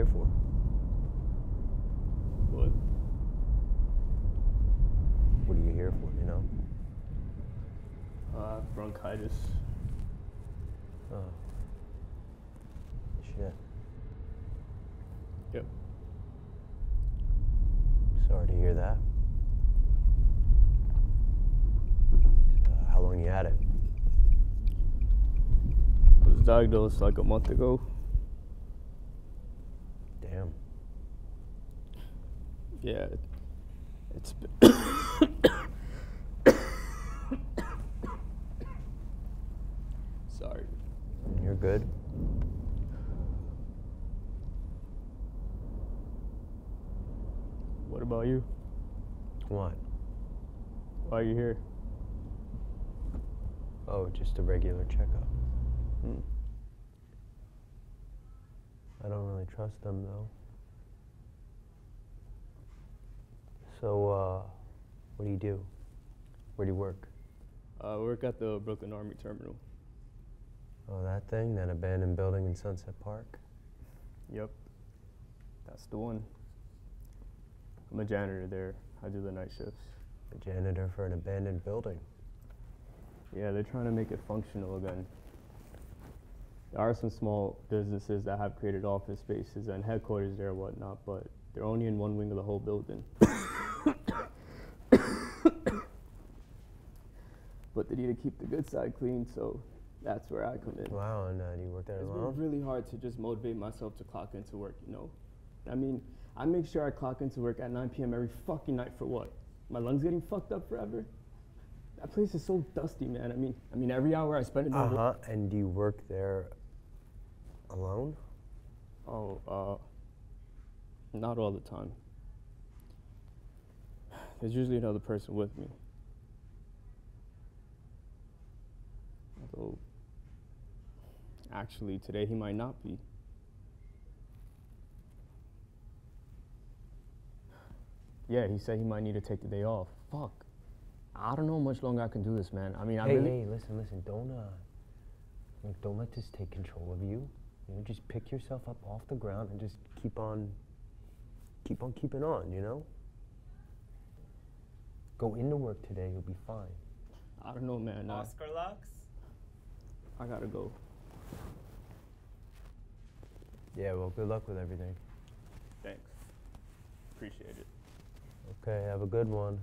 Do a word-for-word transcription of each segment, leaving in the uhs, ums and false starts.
for? What? What are you here for, you know? Uh, bronchitis. Oh. Shit. Yep. Sorry to hear that. So, how long you had it? I was diagnosed like a month ago. Damn. Yeah, it, it's been sorry. You're good? What about you? What? Why are you here? Oh, just a regular checkup. Hmm. I don't really trust them, though. So, uh, what do you do? Where do you work? I work at the Brooklyn Army Terminal. Oh, that thing? That abandoned building in Sunset Park? Yep, that's the one. I'm a janitor there. I do the night shifts. A janitor for an abandoned building? Yeah, they're trying to make it functional again. There are some small businesses that have created office spaces and headquarters there and whatnot, but they're only in one wing of the whole building. But they need to keep the good side clean, so that's where I come in. Wow, and uh, do you work there It's alone? been really hard to just motivate myself to clock into work, you know? I mean, I make sure I clock into work at nine p m every fucking night for what? My lungs getting fucked up forever? That place is so dusty, man. I mean, I mean, every hour I spend in there. Uh-huh, and do you work there alone? Oh, uh, not all the time. There's usually another person with me. Although, actually, today he might not be. Yeah, he said he might need to take the day off. Fuck. I don't know how much longer I can do this, man. I mean, I hey, really... hey, listen, listen, don't, uh, like, don't let this take control of you. You know, just pick yourself up off the ground and just keep on, keep on keeping on, you know? Go into work today, you'll be fine. I don't know, man. I, Oscar Lux? I gotta go. Yeah, well, good luck with everything. Thanks. Appreciate it. Okay, have a good one.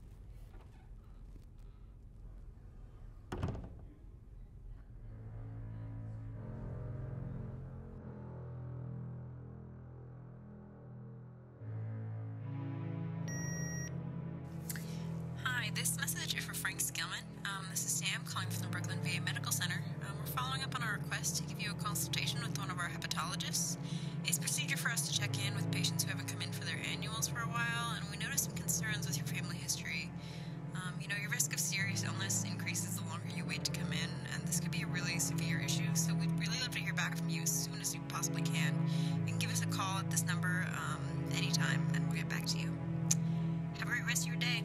Hi, this message is for Frank Skillman. Um, this is Sam calling from the Brooklyn V A Medical Center. Um, we're following up on our request to give you a consultation with one of our hepatologists. It's procedure for us to check in with patients who haven't come in for their annuals for a while, and we noticed some concerns with your family history. Um, you know, your risk of serious illness increases the longer you wait to come in, and this could be a really severe issue, so we'd really love to hear back from you as soon as you possibly can. You can give us a call at this number um, anytime, and we'll get back to you. Have a great rest of your day.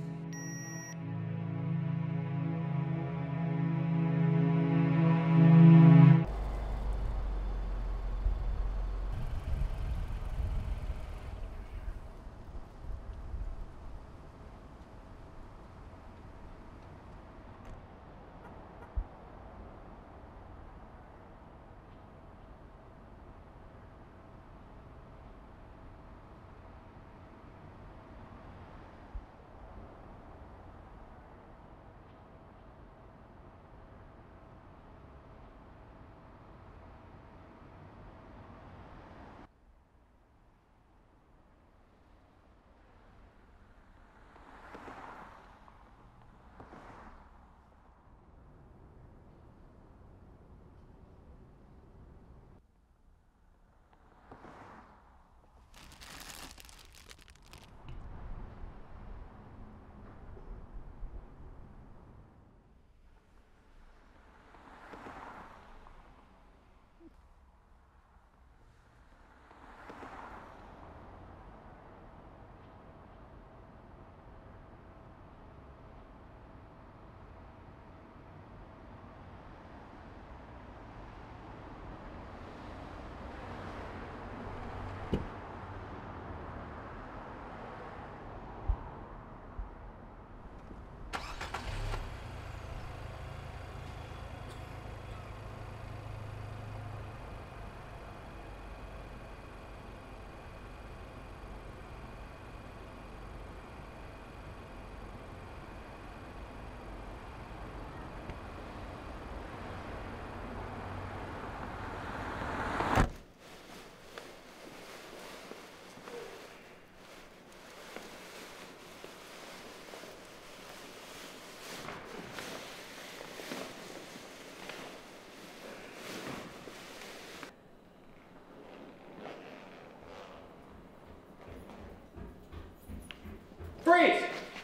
Freeze!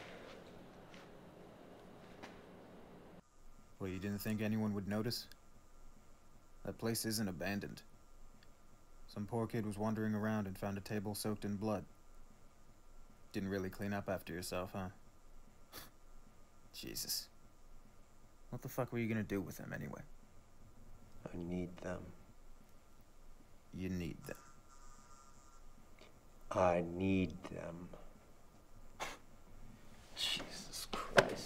Well, you didn't think anyone would notice? That place isn't abandoned. Some poor kid was wandering around and found a table soaked in blood. Didn't really clean up after yourself, huh? Jesus. What the fuck were you gonna do with them anyway? I need them. You need them. I need them. Jesus Christ.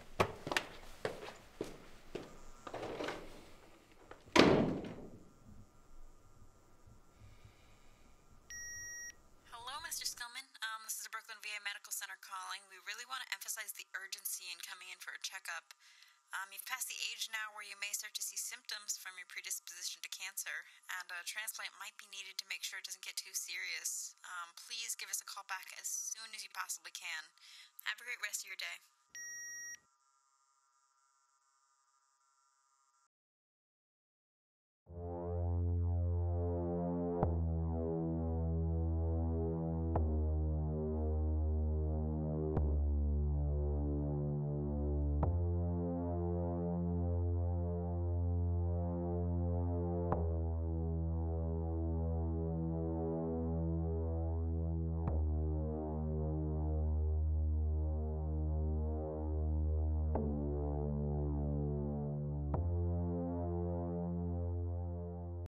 Hello, Mister Skillman. Um, this is the Brooklyn V A Medical Center calling. We really want to emphasize the urgency in coming in for a checkup. Um, you've passed the age now where you may start to see symptoms from your predisposition to cancer, and a transplant might be needed to make sure it doesn't get too serious. Um, please give us a call back as soon as you possibly can. Have a great rest of your day.